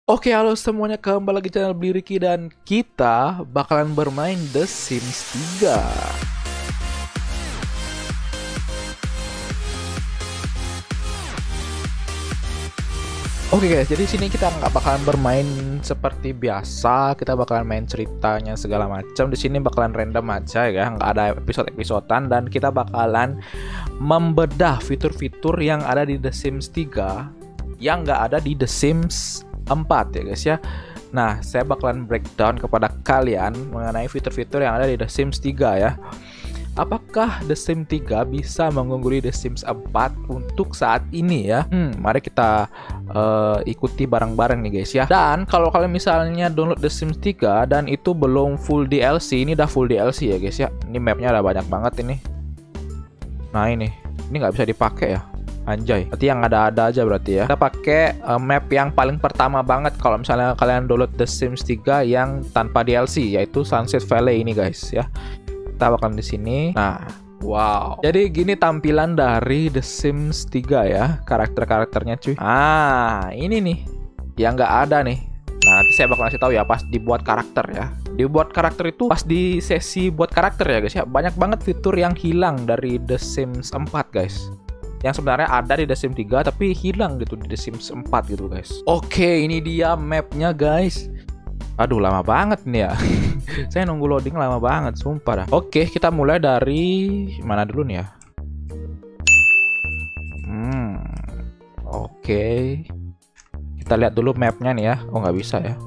Oke, halo semuanya, kembali lagi channel Beli Ricky dan kita bakalan bermain The Sims 3. Oke guys, jadi sini kita nggak bakalan bermain seperti biasa. Kita bakalan main ceritanya segala macam. Di sini bakalan random aja ya, nggak ada episode-episodean, dan kita bakalan membedah fitur-fitur yang ada di The Sims 3 yang nggak ada di The Sims 4 ya guys ya. Nah, saya bakalan breakdown kepada kalian mengenai fitur-fitur yang ada di The Sims 3 ya. Apakah The Sims 3 bisa mengungguli The Sims 4 untuk saat ini ya? Mari kita ikuti bareng-bareng nih guys ya. Dan kalau kalian misalnya download The Sims 3 dan itu belum full DLC, ini udah full DLC ya guys ya. Ini mapnya ada banyak banget ini. Nah ini nggak bisa dipakai ya. Anjay, berarti yang ada-ada aja berarti ya. Kita pakai map yang paling pertama banget kalau misalnya kalian download The Sims 3 yang tanpa DLC, yaitu Sunset Valley ini guys ya. Kita bakalan di sini. Nah, wow. Jadi gini tampilan dari The Sims 3 ya, karakter-karakternya cuy. Ah, ini nih yang nggak ada nih. Nah, nanti saya bakal kasih tahu ya pas dibuat karakter ya. Dibuat karakter itu pas di sesi buat karakter ya guys ya. Banyak banget fitur yang hilang dari The Sims 4 guys. Yang sebenarnya ada di The Sims 3 tapi hilang gitu di The Sims 4 gitu guys. Oke, ini dia mapnya guys. Aduh, lama banget nih ya. Saya nunggu loading lama banget, sumpah dah. Oke, kita mulai dari mana dulu nih ya? Oke. Kita lihat dulu mapnya nih ya. Oh, nggak bisa ya.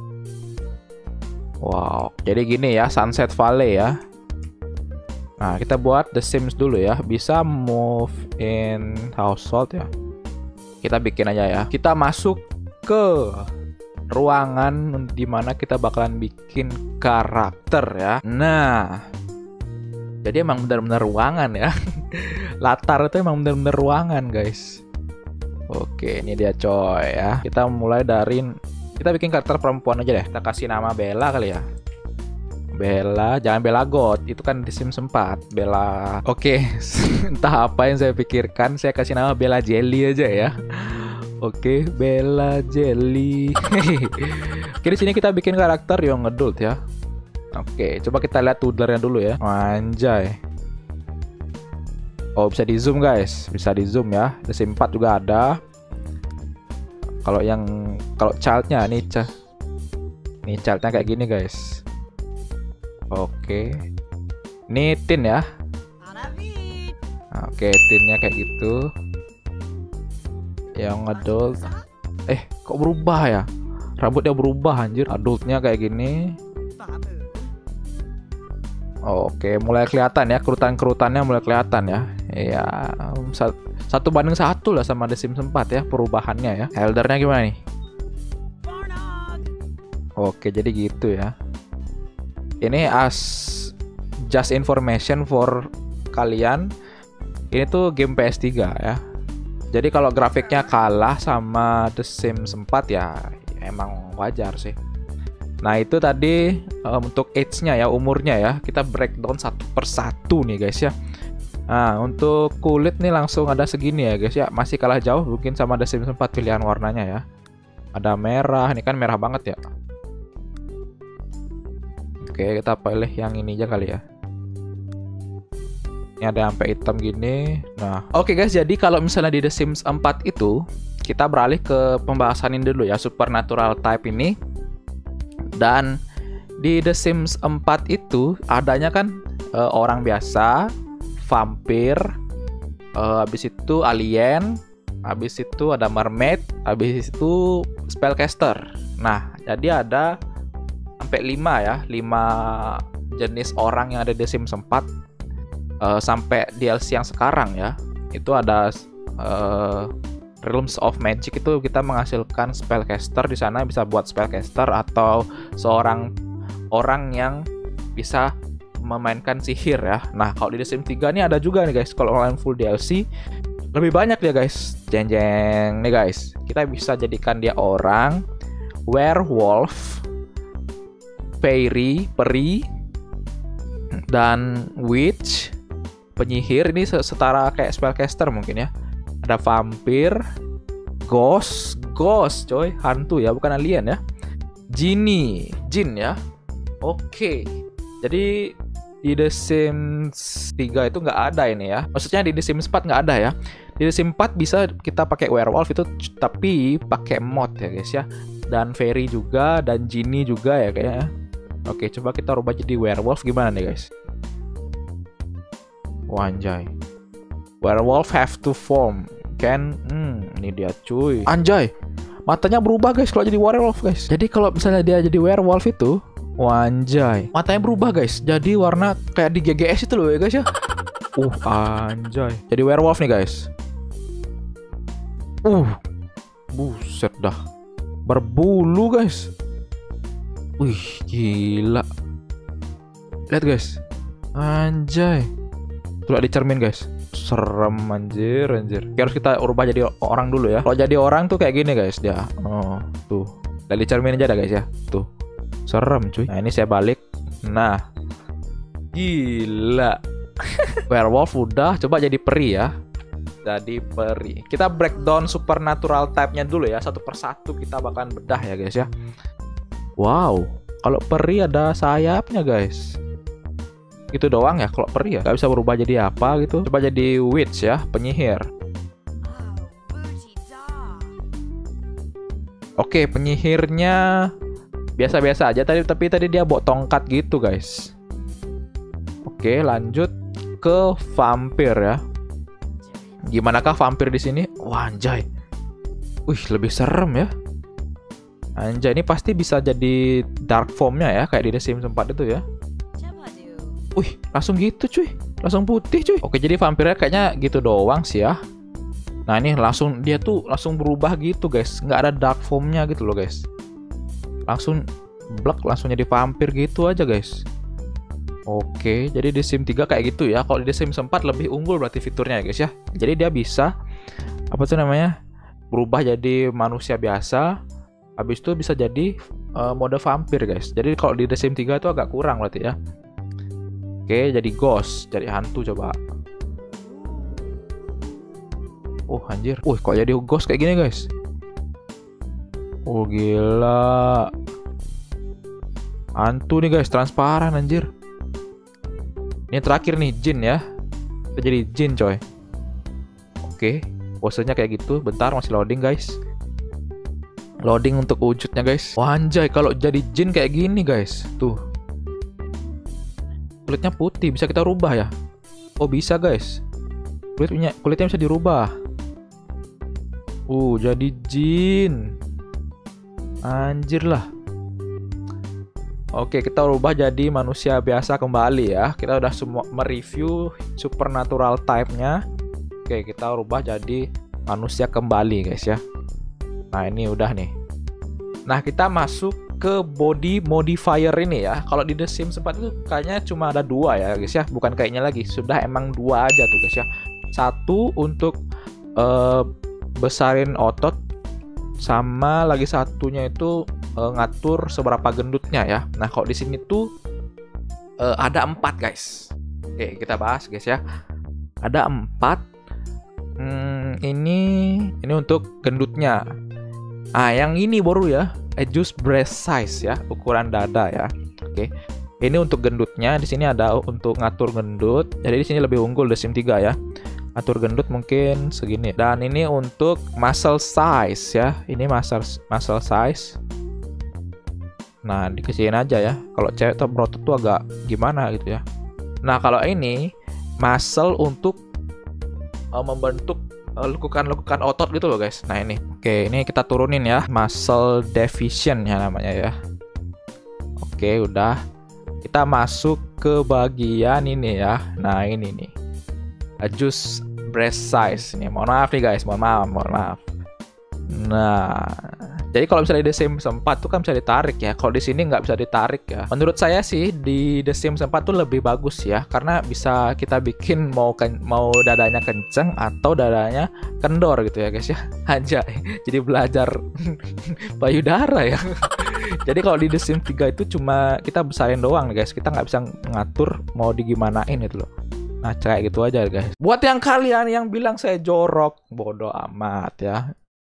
Wow, jadi gini ya, Sunset Valley ya. Nah, kita buat The Sims dulu ya. Bisa move in household ya. Kita bikin aja ya. Kita masuk ke ruangan dimana kita bakalan bikin karakter ya. Nah, jadi emang benar-benar ruangan ya. Latar itu emang benar-benar ruangan guys. Oke, ini dia coy ya. Kita mulai dari, kita bikin karakter perempuan aja deh. Kita kasih nama Bella kali ya. Bella, jangan Bella God, itu kan di Sims 4. Bella. Oke, entah apa yang saya pikirkan, saya kasih nama Bella Jelly aja ya. Oke, Bella Jelly. Oke, di sini kita bikin karakter young adult ya. Oke, coba kita lihat tutornya dulu ya. Anjay. Oh, bisa di zoom guys, bisa di zoom ya. The Sims 4 juga ada. Kalau childnya nih, childnya kayak gini guys. Oke, ini teen ya. Oke, teennya kayak gitu. Yang adult, kok berubah ya? Rambutnya berubah anjir. Adultnya kayak gini. Oke, mulai kelihatan ya, kerutan-kerutannya mulai kelihatan ya. Ya, 1:1 lah sama The Sims 4 ya perubahannya ya. Eldernya gimana nih? Oke, jadi gitu ya. Ini just information for kalian. Ini tuh game PS3 ya. Jadi kalau grafiknya kalah sama The Sims 4 ya emang wajar sih. Nah, itu tadi untuk age-nya ya, umurnya ya. Kita breakdown satu persatu nih guys ya. Nah, untuk kulit nih langsung ada segini ya guys ya. Masih kalah jauh mungkin sama The Sims 4 pilihan warnanya ya. Ada merah, ini kan merah banget ya. Oke, kita pilih yang ini aja kali ya. Ini ada sampai hitam gini. Nah, oke guys, jadi kalau misalnya di The Sims 4 itu kita beralih ke pembahasan ini dulu ya, supernatural type ini. Dan di The Sims 4 itu adanya kan orang biasa, vampir, habis itu alien, habis itu ada mermaid, habis itu spellcaster. Nah, jadi ada sampai 5 ya, 5 jenis orang yang ada di The Sims 4. Sampai DLC yang sekarang ya, itu ada Realms of Magic, itu kita menghasilkan spellcaster di sana, bisa buat spellcaster atau seorang orang yang bisa memainkan sihir ya. Nah, kalau di The Sims 3 ini ada juga nih guys, kalau kalian full DLC lebih banyak ya guys. Jeng-jeng nih guys, kita bisa jadikan dia orang, werewolf, fairy, peri, dan witch, penyihir. Ini setara kayak spellcaster mungkin ya. Ada vampir, ghost coy, hantu ya, bukan alien ya. Genie, Jin ya. Oke. Jadi di The Sims 3 itu nggak ada ini ya. Maksudnya di The Sims 4 nggak ada ya. Di The Sims 4 bisa kita pakai werewolf itu, tapi pakai mod ya guys ya. Dan fairy juga, dan genie juga ya kayaknya. Oke, coba kita rubah jadi werewolf gimana nih guys? Wah, anjay. Werewolf have to form. Ini dia cuy. Anjay. Matanya berubah guys kalau jadi werewolf guys. Jadi kalau misalnya dia jadi werewolf itu, anjay, matanya berubah guys. Jadi warna kayak di GGS itu loh ya guys ya. Anjay. Jadi werewolf nih guys. Buset dah. Berbulu guys. Wih, gila. Lihat guys. Anjay. Coba dicermin guys. Serem anjir. Harus kita ubah jadi orang dulu ya. Kalau jadi orang tuh kayak gini guys dia. Tuh. Dari cermin aja dah guys ya. Tuh. Serem cuy. Nah, ini saya balik. Nah. Gila. Werewolf udah, coba jadi peri ya. Jadi peri. Kita breakdown supernatural type-nya dulu ya. Satu persatu kita bakalan bedah ya guys ya. Wow. Kalau peri ada sayapnya guys. Itu doang ya kalau peri ya. Gak bisa berubah jadi apa gitu. Coba jadi witch ya, penyihir. Oke, penyihirnya biasa-biasa aja tapi tadi dia bawa tongkat gitu guys. Oke, lanjut ke vampir ya. Gimanakah vampir di sini? Wah, anjay. Wih, lebih serem ya. Anjay, ini pasti bisa jadi dark form-nya ya, kayak di The Sims 4 itu ya. Wih, langsung gitu cuy. Langsung putih cuy. Oke, jadi vampirnya kayaknya gitu doang sih ya. Nah, ini dia tuh langsung berubah gitu guys. Nggak ada dark form-nya gitu loh guys. Langsung jadi vampir gitu aja guys. Oke, jadi di Sims 3 kayak gitu ya. Kalau di The Sims 4 lebih unggul berarti fiturnya ya guys ya. Jadi dia bisa berubah jadi manusia biasa. Habis itu bisa jadi mode vampir guys. Jadi kalau di The Sims 3 itu agak kurang berarti ya. Oke, jadi ghost, jadi hantu coba. Anjir. Kok jadi ghost kayak gini guys? Gila. Hantu nih guys, transparan anjir. Ini terakhir nih, jin ya. Kita jadi jin coy. Oke, posenya kayak gitu. Bentar, masih loading guys. Loading untuk wujudnya guys. Anjay, kalau jadi jin kayak gini guys. Tuh. Kulitnya putih, bisa kita rubah ya? Bisa guys. Kulitnya bisa dirubah. Jadi jin. Anjir lah. Oke, kita rubah jadi manusia biasa kembali ya. Kita udah semua mereview supernatural type-nya. Oke, kita rubah jadi manusia kembali guys ya. Nah, ini udah nih. Nah, kita masuk ke body modifier ini ya. Kalau di The Sims 4 itu kayaknya cuma ada 2 ya guys ya. Bukan kayaknya lagi, sudah emang 2 aja tuh guys ya. Satu untuk besarin otot, sama lagi satunya itu ngatur seberapa gendutnya ya. Nah, kalau di sini tuh ada 4 guys. Oke, kita bahas guys ya. Ada 4. Ini untuk gendutnya. Yang ini baru ya, adjust breast size ya, ukuran dada ya. Oke. Ini untuk gendutnya. Di sini ada untuk ngatur gendut. Jadi di sini lebih unggul The Sims 3 ya. Atur gendut mungkin segini. Dan ini untuk muscle size ya. Ini muscle size. Nah, dikeciin aja ya. Kalau cewek atau berotot tuh agak gimana gitu ya. Nah, kalau ini muscle untuk membentuk lekukan otot gitu loh guys. Nah, ini. Oke, ini kita turunin ya. Muscle definition ya namanya ya. Oke, udah. Kita masuk ke bagian ini ya. Nah, ini nih. Adjust breast size. Ini mohon maaf nih guys. Mohon maaf. Nah, jadi kalau misalnya di The Sims 4 tuh kan bisa ditarik ya. Kalau di sini nggak bisa ditarik ya. Menurut saya sih di The Sims 4 tuh lebih bagus ya, karena bisa kita bikin mau dadanya kenceng atau dadanya kendor gitu ya guys ya. Aja. Jadi belajar payudara ya. Jadi kalau di The Sims 3 itu cuma kita besarin doang guys. Kita nggak bisa ngatur mau digimanain gitu loh. Nah, kayak gitu aja guys. Buat yang kalian yang bilang saya jorok, bodoh amat ya.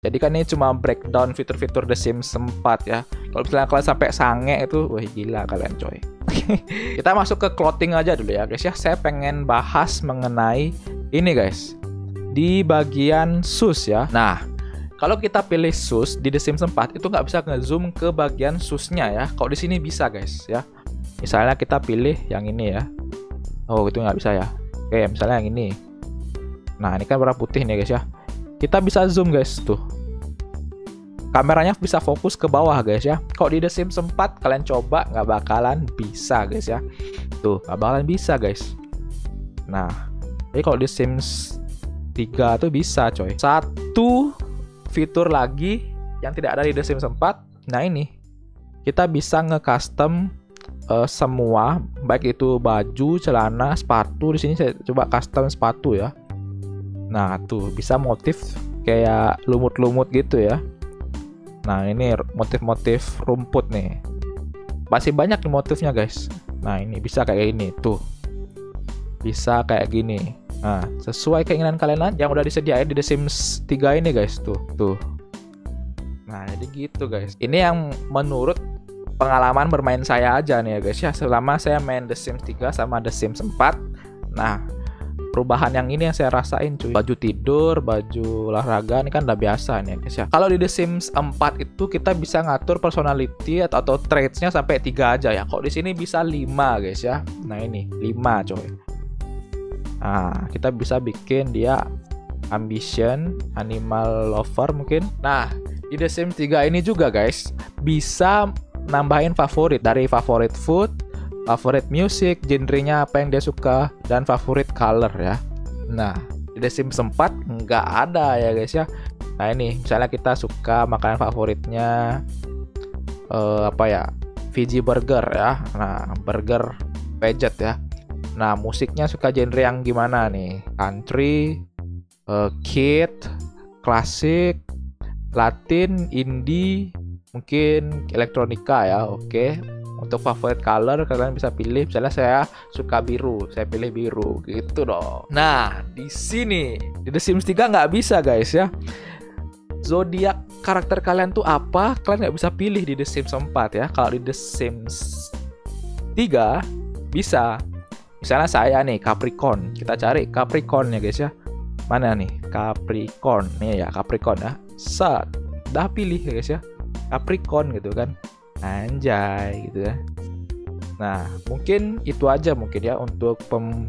Jadi kan ini cuma breakdown fitur-fitur The Sims 4 ya. Kalau misalnya kalian sampai sange itu, wah gila kalian coy. Kita masuk ke clothing aja dulu ya guys ya. Saya pengen bahas mengenai ini guys. Di bagian shoes ya. Nah, kalau kita pilih shoes di The Sims 4 itu nggak bisa nge-zoom ke bagian shoes-nya ya. Kalau di sini bisa guys ya. Misalnya kita pilih yang ini ya. Oh, itu nggak bisa ya. Oke, misalnya yang ini. Nah, ini kan warna putih nih guys ya. Kita bisa zoom guys tuh. Kameranya bisa fokus ke bawah guys ya. Kalau di The Sims 4 kalian coba nggak bakalan bisa guys ya. Tuh, nggak bakalan bisa guys. Nah, jadi kalau di Sims 3 tuh bisa coy. Satu fitur lagi yang tidak ada di The Sims 4. Nah ini, kita bisa nge-custom semua, baik itu baju, celana, sepatu. Di sini saya coba custom sepatu ya. Nah tuh bisa motif kayak lumut-lumut gitu ya. Nah ini motif-motif rumput nih. Masih banyak nih motifnya guys. Nah ini bisa kayak gini tuh. Bisa kayak gini. Nah sesuai keinginan kalian yang udah disediain di The Sims 3 ini guys. Tuh. Nah jadi gitu guys. Ini yang menurut pengalaman bermain saya aja nih ya guys ya. Selama saya main The Sims 3 sama The Sims 4. Nah perubahan yang ini yang saya rasain cuy. Baju tidur, baju olahraga ini kan udah biasa nih guys ya. Kalau di The Sims 4 itu kita bisa ngatur personality atau traits-nya sampai 3 aja ya. Kok di sini bisa 5 guys ya. Nah ini 5 coy. Nah kita bisa bikin dia ambition, animal lover mungkin. Nah di The Sims 3 ini juga guys bisa nambahin favorit, dari favorit food, favorit music, genrenya apa yang dia suka, dan favorit color ya. Nah, di The Sims 4 nggak ada ya guys ya. Nah ini, misalnya kita suka makanan favoritnya apa ya, veggie burger ya. Nah, burger veget ya. Nah, musiknya suka genre yang gimana nih? Country, kid, klasik, Latin, indie, mungkin elektronika ya. Oke. Untuk favorit color kalian bisa pilih, misalnya saya suka biru, saya pilih biru gitu dong. Nah di sini di The Sims 3 nggak bisa guys ya. Zodiak karakter kalian tuh apa, kalian nggak bisa pilih di The Sims 4 ya. Kalau di The Sims 3 bisa. Misalnya saya nih Capricorn, kita cari Capricorn ya guys ya. Mana nih Capricorn nih ya, Capricorn ya. Set, udah pilih ya guys ya, Capricorn gitu kan. Anjay gitu ya. Nah mungkin itu aja mungkin ya untuk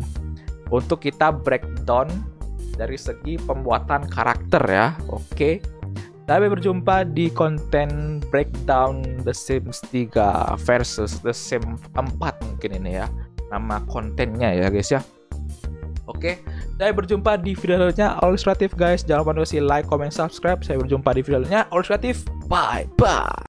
kita breakdown dari segi pembuatan karakter ya. Oke. Sampai berjumpa di konten breakdown The Sims 3 versus The Sims 4 mungkin ini ya, nama kontennya ya guys ya. Oke, saya berjumpa di video selanjutnya. Always kreatif guys. Jangan lupa like, comment, subscribe. Saya berjumpa di video selanjutnya. Always kreatif. Bye bye.